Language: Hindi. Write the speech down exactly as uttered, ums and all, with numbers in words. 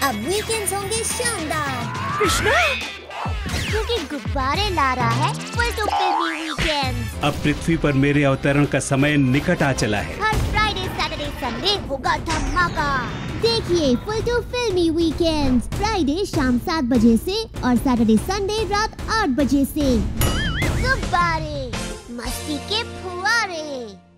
अब वीकेंड्स होंगे शानदार। कृष्णा, क्योंकि गुब्बारे ला रहा है फुलटू फिल्मी वीकेंड। अब पृथ्वी पर मेरे अवतरण का समय निकट आ चला है। हर फ्राइडे सैटरडे संडे होगा धमाका। देखिए फुलटू फिल्मी वीकेंड फ्राइडे शाम सात बजे से और सैटरडे संडे रात आठ बजे से। गुब्बारे, मस्ती के फुवारे।